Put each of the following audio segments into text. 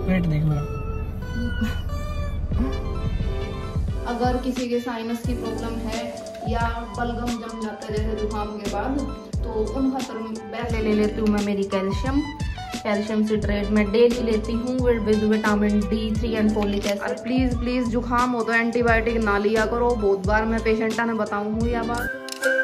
पेट देख मेरा। अगर किसी के साइनस की प्रॉब्लम है या बलगम जम जाता है जैसे जुकाम के बाद, तो उन खतर पहले ले लेती हूँ मैं मेरी कैल्शियम सिट्रेट मैं डेली लेती हूँ with vitamin D3 and folic acid. Please जुकाम हो तो एंटीबायोटिक ना लिया करो। बहुत बार मैं पेशेंटा ने बताऊँ हूँ यह बात।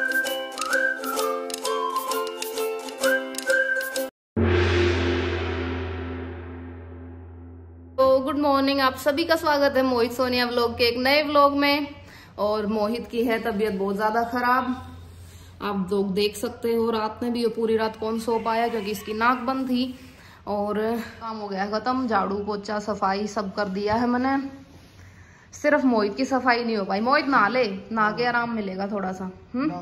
तो गुड मॉर्निंग, आप सभी का स्वागत है मोहित सोनिया व्लॉग के एक नए व्लॉग में। और मोहित की है तबीयत बहुत ज्यादा खराब, आप लोग देख सकते हो। रात में भी पूरी रात कौन सो पाया क्योंकि इसकी नाक बंद थी। और काम हो गया खत्म, झाड़ू पोछा सफाई सब कर दिया है मैंने। सिर्फ मोहित की सफाई नहीं हो पाई। मोहित नहा ले, नहा के आराम मिलेगा थोड़ा सा।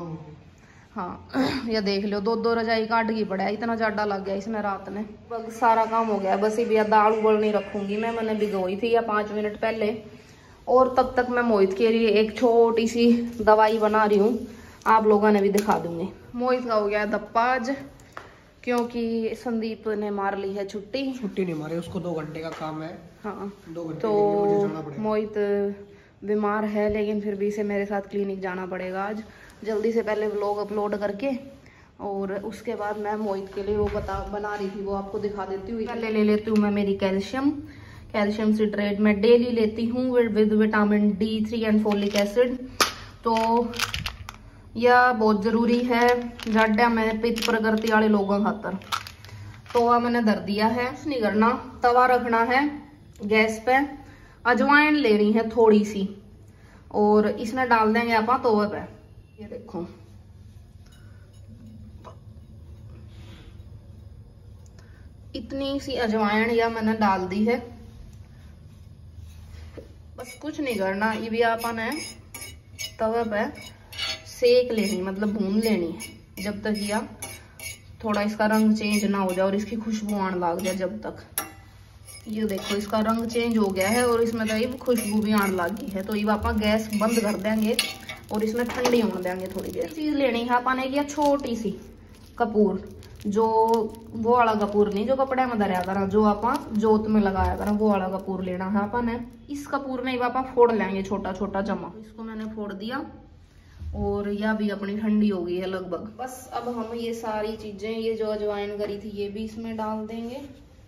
हाँ ये देख लो, दो रजाई काट की पड़ा है, इतना जाडा लग गया इसमें रात में। बस सारा काम हो गया, बस ये दाल उबल नहीं रखूंगी मैंने भिगोई थी या 5 मिनट पहले। और तब तक मैं मोहित के लिए एक छोटी सी दवाई बना रही हूँ, आप लोगों ने भी दिखा दूंगी। मोहित का हो गया धप्पा आज क्योंकि संदीप ने मार ली है छुट्टी नहीं मारे, उसको 2 घंटे का काम है। हाँ 2 घंटे तो मुझे जाना पड़ेगा। मोहित बीमार है लेकिन फिर भी इसे मेरे साथ क्लिनिक जाना पड़ेगा आज। जल्दी से पहले व्लॉग अपलोड करके और उसके बाद मैं मोहित के लिए वो बना रही थी, वो आपको दिखा देती हूँ। पहले ले लेती हूँ मैं मेरी कैल्शियम सिट्रेट मैं डेली लेती हूँ with vitamin D3 and folic acid. तो यह बहुत जरूरी है जाड्या में पित्त प्रकृति वाले लोगों खातर। तो मैंने धर दिया है, कुछ नहीं करना, तवा रखना है गैस पे, अजवाइन लेनी है थोड़ी सी और इसमें डाल देंगे आप तवे पे। ये देखो इतनी सी अजवाइन या मैंने डाल दी है। बस कुछ नहीं करना, ये भी आपन है तवे पे सेक लेनी, मतलब भून लेनी है जब तक या थोड़ा इसका रंग चेंज ना हो जाए और इसकी खुशबू आने लग जाए जब तक। ये देखो इसका रंग चेंज हो गया है और इसमें तो ये खुशबू भी आने लगी है। तो ये आप गैस बंद कर देंगे और इसमें ठंडी होने देंगे थोड़ी देर। चीज लेनी है आपने एक छोटी सी कपूर, जो वो वाला कपूर नहीं जो कपड़े में धरया करा, जो आप जोत में लगाया करा, वो वाला कपूर लेना है आपने। इस कपूर में आप फोड़ लेंगे छोटा छोटा जमा। इसको मैंने फोड़ दिया और यह भी अपनी ठंडी हो गई है लगभग। बस अब हम ये सारी चीजें, ये जो अजवाइन करी थी ये भी इसमें डाल देंगे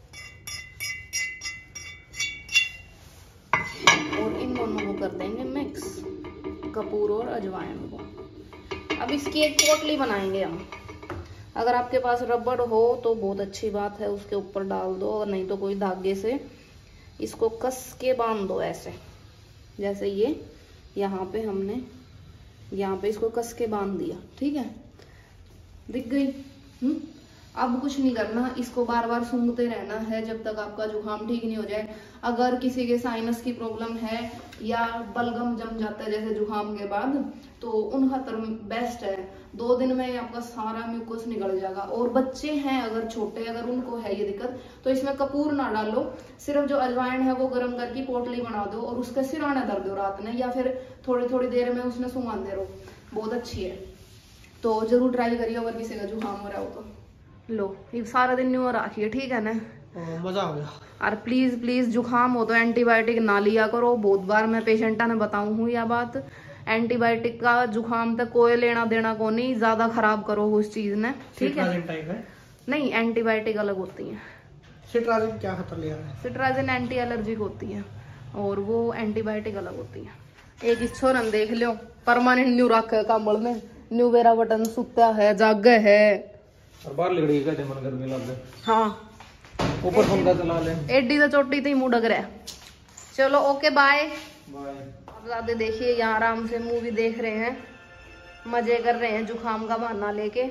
और इन दोनों को कर देंगे मिक्स, कपूर और अजवाइन को। अब इसकी एक पोटली बनाएंगे हम। अगर आपके पास रबड़ हो तो बहुत अच्छी बात है, उसके ऊपर डाल दो, और नहीं तो कोई धागे से इसको कस के बांध दो ऐसे, जैसे ये यहाँ पे हमने यहाँ पे इसको कस के बांध दिया। ठीक है, दिख गई। अब कुछ नहीं करना, इसको बार बार सूंघते रहना है जब तक आपका जुकाम ठीक नहीं हो जाए। अगर किसी के साइनस की प्रॉब्लम है या बलगम जम जाता है जैसे जुकाम के बाद, तो उन खतर बेस्ट है 2 दिन में आपका सारा म्यूकस निकल जाएगा। और बच्चे हैं अगर छोटे, अगर उनको है ये दिक्कत, तो इसमें कपूर ना डालो, सिर्फ जो अजवाइन है वो गर्म करके पोटली बना दो और उसके सिराने धर दो रात में, या फिर थोड़ी थोड़ी देर में उसमें सुंघाते रहो, बहुत अच्छी है। तो जरूर ट्राई करिए अगर किसी का जुकाम हो रहा हो तो। लो ये सारा दिन न्यू रखिए, ठीक है ना। मजा आ गया। और प्लीज जुकाम हो तो एंटीबायोटिक ना लिया करो। बहुत बार मैं पेशेंटा ने बताऊँ हूँ यह बात। एंटीबायोटिक का जुकाम तक कोई लेना देना को नहीं, ज्यादा खराब करो उस चीज ने, ठीक है। नहीं, एंटीबायोटिक अलग होती है। सिट्राजिन क्या खतर लिया है? सिट्राजिन एंटी एलर्जिक होती है और वो एंटीबायोटिक अलग होती है। एक इस छोरन देख लो, परमानेंट न्यू रख कंबल में, न्यू बेरा बटन सुता है, जागे है और बाहर लिगड़ी कहते मन गर्मी लग गई। हाँ ऊपर पंखा चला ले, एडी तो चोटी थी मुंह डग रहा। चलो ओके बाय। बाय। ज्यादा देखिए, यहाँ आराम से मूवी देख रहे हैं, मजे कर रहे हैं जुकाम का बहाना लेके।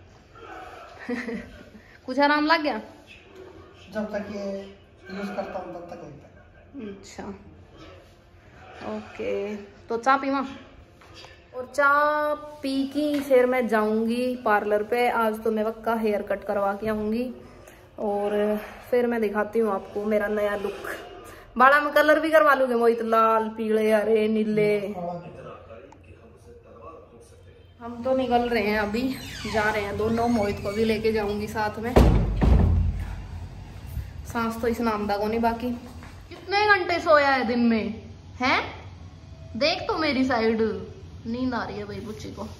कुछ आराम लग गया? जब तक ये यूज करता हूँ तब तक होता है। अच्छा ओके, तो चाय पीवा। और चाय पी की फिर मैं जाऊंगी पार्लर पे। आज तो मैं पक्का हेयर कट करवा के आऊंगी और फिर मैं दिखाती हूँ आपको मेरा नया लुक। बाड़ा में कलर भी करवा लूंगे मोहित, लाल पीले हरे नीले। हम तो निकल रहे हैं, अभी जा रहे हैं दोनों, मोहित को भी लेके जाऊंगी साथ में। सांस तो इस नाम को नहीं। बाकी कितने घंटे सोया है दिन में हैं? देख तो मेरी साइड, नींद आ रही है भाई बुच्ची को।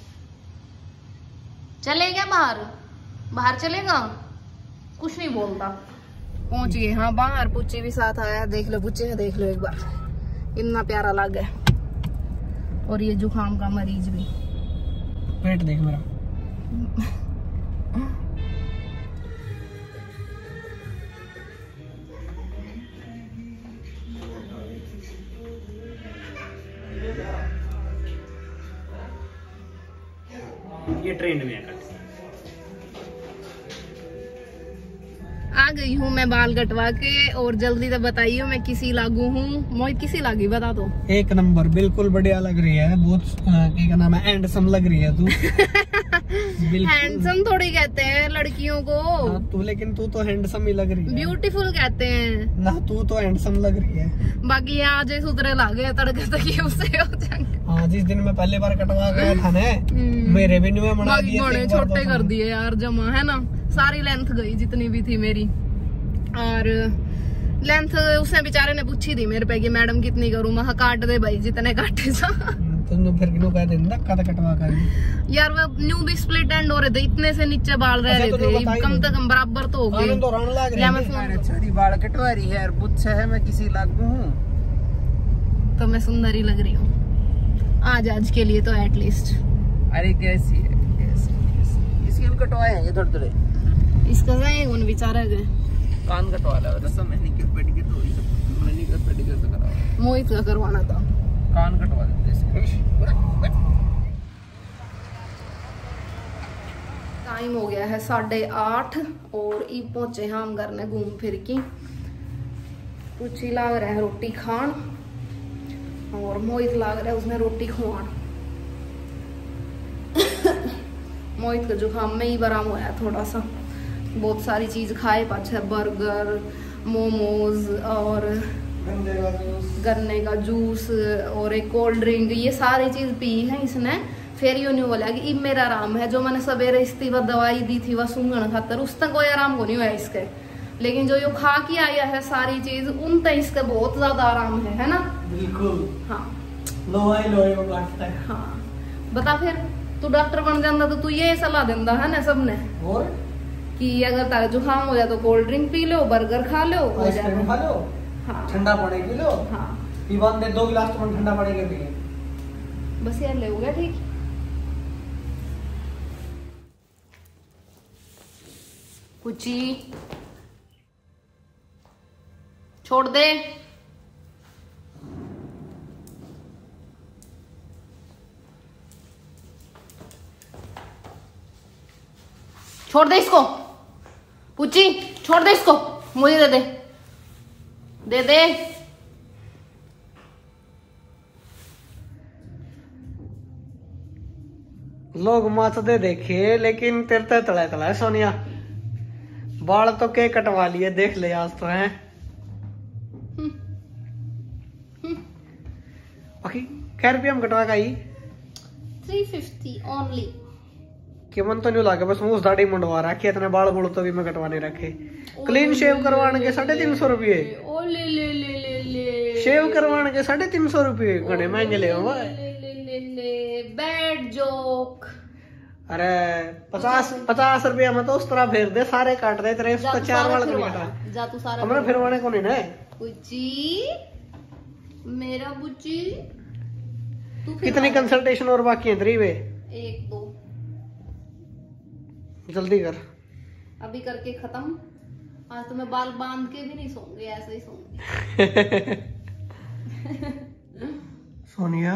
चले क्या बाहर? बाहर चलेगा? कुछ नहीं बोलता। पहुंच गए हाँ बाहर। पुच्ची भी साथ आया। देख लो पुच्ची, देख लो एक बार, इतना प्यारा लग है। और ये जुकाम का मरीज भी। पेट देख मेरा। ये ट्रेंड में है। आ गई हूँ मैं बाल कटवा के। और जल्दी से बताइए मैं किसी लागू हूँ? मोहित किसी लागी बता दो। एक नंबर, बिल्कुल बढ़िया लग रही है। बहुत क्या नाम है, हैंडसम लग रही है तू। हैंडसम थोड़ी कहते हैं लड़कियों को। हाँ, तू लेकिन तू तो हैंडसम ही लग रही है। ब्यूटीफुल कहते हैं ना, तू तो हैंडसम लग रही है। बाकी यहाँ आज सुधरे लागे तड़के तक उससे हो जाएंगे। हाँ, जिस दिन मैं पहली बार कटवा गया था ना, मेरे भी नुए बना दिए, बड़े छोटे कर दिए यार जमा, है ना। सारी लेंथ गई जितनी भी थी मेरी। और लेंथ उसने बेचारे ने पूछी थी मेरे पे कि मैडम कितनी करूं। मैं काट दे भाई जितने काटे सा। तुम फिर क्यों कह देना कटवा कर यार वो न्यू भी स्प्लिट एंड हो रहे थे, इतने से नीचे बाल रह रहे थे। कम से कम बराबर तो हो गए। बाल कटवा रही है, पूछा है मैं किसी लागू हूँ तो मैं सुंदर ही लग रही हूँ आज के लिए तो एटलीस्ट। अरे कैसी है, इसकी भी कटवाए हैं ये थोड़े। इसका उन बेचारा गए कान कटवा ला। मैनीक्योर पेडिक्योर थोड़ी, मैनीक्योर पेडिक्योर तो करा। मोहित का करवाना था, कान कटवा देते इसके। टाइम हो गया है 8:30 और ई पहुंचे हम घर में घूम फिर की। कुछ ही लाग रहा है रोटी खान और मोहित लाग रहा है उसने रोटी खुआन। मोहित का जुकाम में ही बराम हुआ थोड़ा सा। बहुत सारी चीज खाए पाछे, बर्गर, मोमोज और गन्ने का जूस और एक कोल्ड ड्रिंक, ये सारी चीज पी है इसने। फिर यूं नहीं बोला कि इब मेरा आराम है। जो मैंने सवेरे इसकी वह दवाई दी थी वह सूंघन खातर, उस तक कोई आराम को नहीं हुआ इसके। लेकिन जो यो खा के आया है सारी चीज, उन तक इसका बहुत ज्यादा आराम है ना। बिल्कुल हाँ लोहे को काटता है। हाँ बता फिर तू डॉक्टर बन जाता तो तू ये सलाह देता है ना सबने, और कि अगर तारा जुकाम हो जाए तो कोल्ड ड्रिंक पी लो, बर्गर खा लो, आइसक्रीम खा लो, हाँ ठंडा पानी पी लो। हाँ पीवान दे 2 गिलास तो ठंडा पानी के पिए, बस यार ले हो गया ठीक। कुची छोड़ दे। छोड़ दे इसको, पुची छोड़ दे इसको, मुझे दे दे, दे दे। लोग मत दे देखे लेकिन तेरे तला तला सोनिया। बाल तो के कटवा लिए देख ले आज तो है। बाकी क्या रुपया हम कटवा गई? 350 ओनली। कि मन तो नहीं लागे, बस मुंह दाढ़ी मुंडवा रखे, इतने बाल बुल तो भी मैं कटवाने रखे। क्लीन शेव करवाने के 350 रुपये। ओ ले ले ले ले ले। शेव करवाने के 350 रुपये घने महंगे ले बैड जोक। अरे 50 रुपया में तो उस तरह फेर दे, सारे काट दे तेरे। 4 वाला नहीं कटा जा तू सारा हमें फिरवाने को नहीं ना। बुच्ची मेरा बुच्ची तू कितनी कंसल्टेशन और बाकी है तेरी वे? 1 2 जल्दी कर, अभी करके खत्म। आज तो मैं बाल बांध के भी नहीं सोऊंगी, ऐसे ही सोऊंगी। सोनिया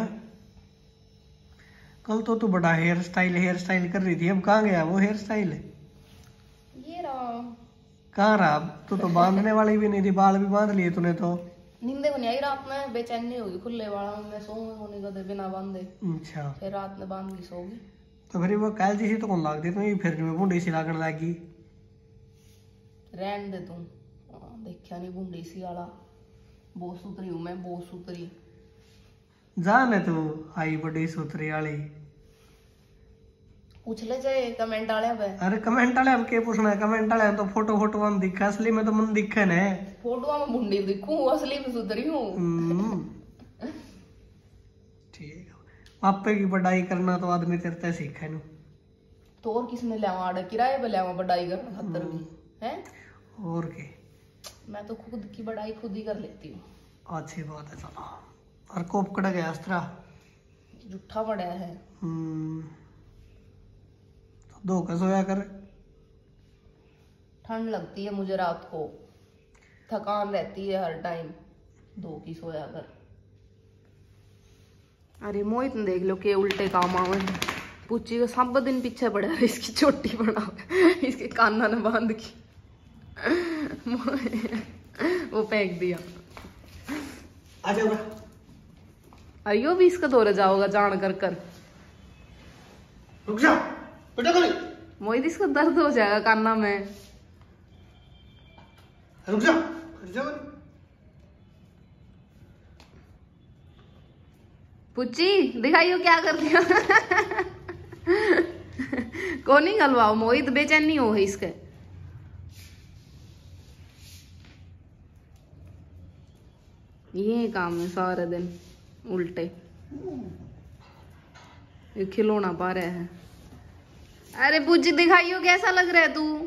कल तो तू बड़ा हेयर स्टाइल कर रही थी, अब कहाँ गया वो हेयर स्टाइल? ये रहा। कहाँ रहा? तू तो बांधने वाली भी नहीं थी, बाल भी बांध लिए तूने तो। नींदे को नहीं आई रात में, बेचैनी होगी खुले वाला में सोऊंगी होने को बिना बांधे। अच्छा फिर रात में बांध के सोगी तो फिर वो कैल जैसी तो कौन लाग दे तू, फिर में बूढ़ी सी लागन लगी। रहन दे तू, देखा नहीं बूढ़ी सी वाला। बहुत सुथरी हूँ मैं, बहुत सुथरी। जाने तू आई बड़ी सुथरी वाली। पूछ ले जाए कमेंट वाले पे। अरे कमेंट वाले अब के पूछना है, कमेंट वाले तो फोटो फोटो में दिखा, असली में तो मन दिखे ने। फोटो में मुंडी दिखूं, असली में सुधरी हूँ। ठीक है, आपे की पढ़ाई करना तो आदमी तेरे सीखे नु। तो और किसने लिया आड़े किराए पे लिया पढ़ाई करने खातर भी है। और के मैं तो खुद की पढ़ाई खुद ही कर लेती हूँ। अच्छी बात है। चलो और कोप कड़ गया अस्त्रा जूठा पड़ा है। तो दो का सोया कर। ठंड लगती है मुझे रात को, थकान रहती है हर टाइम, दो की सोया कर। अरे मोहित ने देख लो के उल्टे काम आवे। पूछी को सब दिन पीछे पड़ा है, इसकी चोटी बना इसके काना ने बांध की वो फेंक दिया। अयो भी इसका दौरे जाओगा जान कर कर। रुक जा बेटा, कर मोहित इसका दर्द हो जाएगा काना में। रुक जा पुच्ची दिखाइयो क्या कर दिया को नहीं गलवाओ, मोहित बेचैनी हो है इसके। ये काम है सारे दिन उल्टे, ये खिलौना पा रहे हैं। अरे पुच्ची दिखाइयो कैसा लग रहा है तू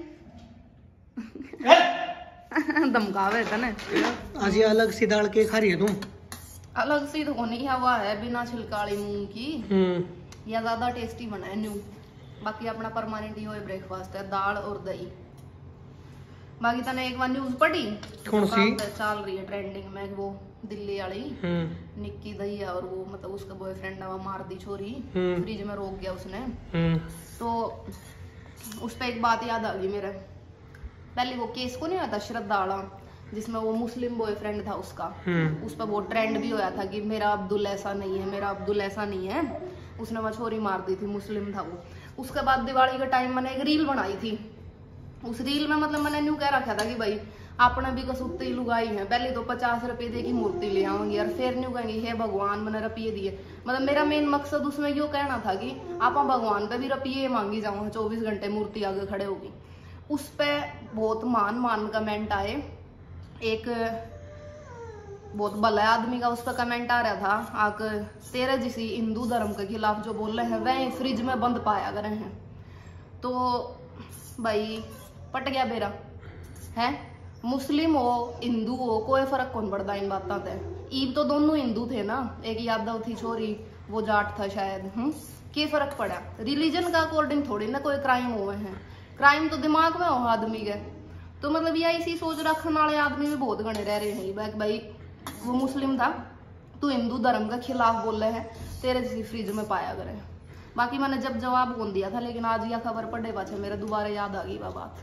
धमकावे था ना। आज ये अलग सी दाल के खा रही है तुम? अलग सी तो नहीं हवा है, बिना छिलकाली मूंग की या ज्यादा टेस्टी बना है न्यू। बाकी अपना परमानेंट ही ब्रेकफास्ट है, दाल और दही। बाकी तने एक बार न्यूज पढ़ी कौन सी चल रही है ट्रेंडिंग में, वो दिल्ली वाली निक्की दहिया और वो मतलब उसका बॉयफ्रेंड है, वो मार दी छोरी, फ्रिज में रोक गया उसने। तो उस पर एक बात याद आ गई मेरे। पहले वो केस को नहीं आता श्रद्धा वाला, जिसमें वो मुस्लिम बॉयफ्रेंड था उसका, उस पर वो ट्रेंड भी होया था कि मेरा अब्दुल ऐसा नहीं है, मेरा अब्दुल ऐसा नहीं है। उसने वह छोरी मार दी थी, मुस्लिम था वो। उसके बाद दिवाली के टाइम मैंने एक रील बनाई थी। उस रील में मतलब मैंने न्यू कह रखा था कि भाई आपने भी कसुत्ती लुगाई है, पहले तो 50 रुपए दे की मूर्ति ले आऊंगी और फिर न्यू कहेंगे हे भगवान मैंने रुपये दिए। मतलब मेरा मेन मकसद उसमें यो कहना था कि आप भगवान पे भी रुपये मांगी जाऊंगा, 24 घंटे मूर्ति आगे खड़े होगी। उस पर बहुत मान कमेंट आए। एक बहुत भला आदमी का उस पर कमेंट आ रहा था, आकर तेरे जिसी हिंदू धर्म के खिलाफ जो बोल रहे हैं वह फ्रिज में बंद पाया कर रहे हैं। तो भाई पट गया बेरा है, मुस्लिम हो हिंदू हो कोई फर्क कौन पड़ता इन बातों से। ईब तो दोनों हिंदू थे ना, एक यादव थी छोरी, वो जाट था शायद। क्या फर्क पड़ा? रिलीजन का अकॉर्डिंग थोड़ी ना कोई क्राइम हुए हैं, क्राइम तो दिमाग में हो आदमी के। तो मतलब यह इसी सोच रखने वाले आदमी भी बहुत गणे रह रहे हैं। भाई वो मुस्लिम था, तू हिंदू धर्म के खिलाफ बोल रहे हैं, तेरे जैसी फ्रिज में पाया करे। बाकी मैंने जब जवाब कौन दिया था, लेकिन आज यह खबर पड़े पाछे मेरे दोबारा याद आ गई वह बात।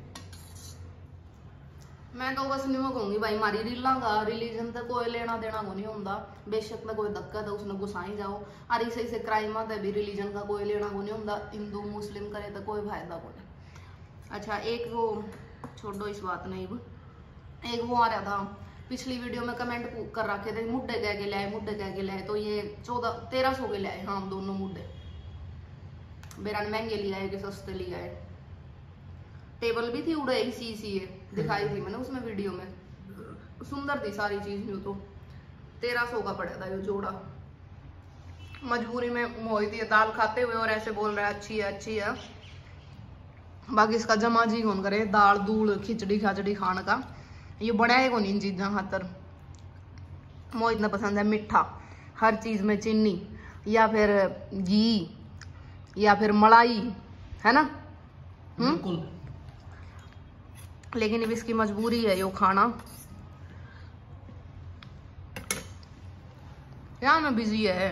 मैं तो बस नहीं कहूंगी भाई मारी रीला का रिलीजन तो कोई लेना देना को नहीं होता। बेशक में कोई दिक्कत है उसने गुस्साई जाओ, और इसे इसे क्राइम आता भी रिलीजन का कोई लेना को नहीं होता। हिंदू मुस्लिम करे तो कोई फायदा को नहीं। अच्छा एक वो छोड़ो इस बात नहीं, एक वो आ रहा था पिछली वीडियो में कमेंट कर रखे थे मुड्डे कह के लाए, मुड्डे कह के लाए। तो ये 1300 के लाए हाँ दोनों मुड्डे। बेरा ने महंगे लिया है कि सस्ते लिया है। टेबल भी थी उड़े सी दिखाई थी मैंने उसमें वीडियो में, सुंदर थी सारी चीज। यूँ तो 1300 का पड़ा था ये जोड़ा। मजबूरी में मोहित ये दाल खाते हुए और ऐसे बोल रहा है अच्छी है अच्छी है। बाकी इसका जमा जी कौन करे दाल दूल खिचड़ी खाचड़ी खाने का, ये बड़ा है कौन इन चीजा खातर। मोहित ने पसंद है मीठा, हर चीज में चीनी या फिर घी या फिर मलाई, है ना। बिल्कुल। लेकिन अब इसकी मजबूरी है यो खाना। क्या ना बिजी है।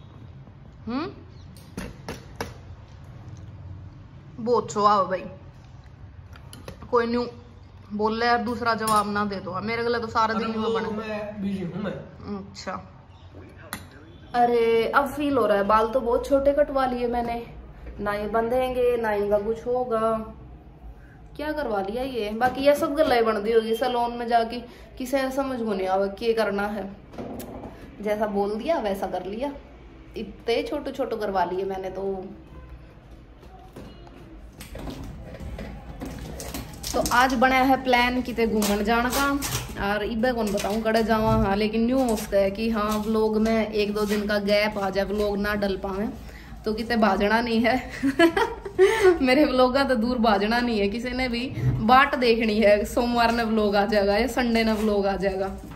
बहुत सुहाव भाई, कोई न्यू बोल रहा है दूसरा जवाब ना दे दो। मेरे गले तो सारा दिन बिजी हूं मैं। अच्छा अरे अब फील हो रहा है, बाल तो बहुत छोटे कटवा लिए मैंने, ना ये बंधेंगे ना इनका कुछ होगा, क्या करवा लिया ये। बाकी ये सब गल्ला बन दी होगी सैलून में जाके, किसे समझ को नहीं आवा क्या करना है। जैसा बोल दिया वैसा कर लिया, इतने छोटे छोटे करवा लिए मैंने तो। तो आज बना है प्लान किते घूमन जाने का। और इबे कौन बताऊं कड़े जावा। हाँ लेकिन न्यू होता है कि हाँ व्लॉग में 1-2 दिन का गैप आ जाए, व्लॉग ना डल पावे तो किते भाजना नहीं है। मेरे व्लॉग का तो दूर भाजना नहीं है, किसी ने भी बाट देखनी है। सोमवार ने व्लॉग आ जाएगा या संडे ने व्लॉग आ जाएगा।